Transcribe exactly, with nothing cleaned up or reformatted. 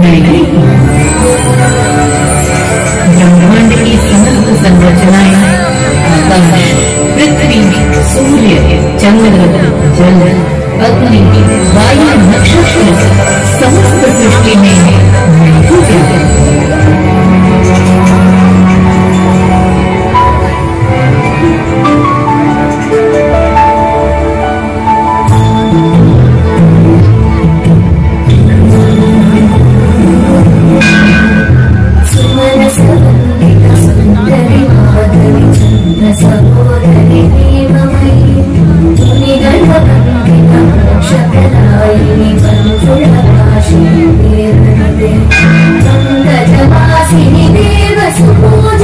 बनाई गई। ब्रह्मांड की समस्त संरचनाएं आकाश, पृथ्वी, सूर्य, चंद्र, जल, अग्नि, वायु, नक्षत्र समस्त सृष्टि में मौजूद है। देव सुपूर्ण